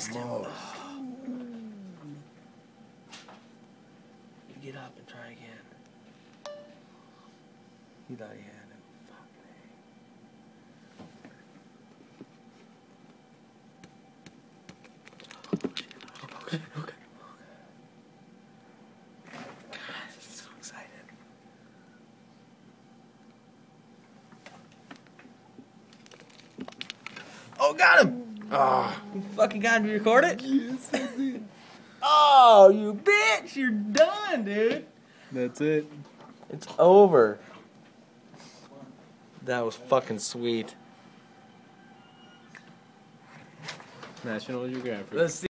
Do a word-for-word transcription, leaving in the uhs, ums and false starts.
missed him. most. Get up and try again. He thought he had him. Fucking okay, okay. God, I'm so excited. Oh, got him! Oh, you fucking got me. Record it? Yes, I did. Oh, you bitch! You're done, dude. That's it. It's over. That was fucking sweet. National Geographic. Let's see.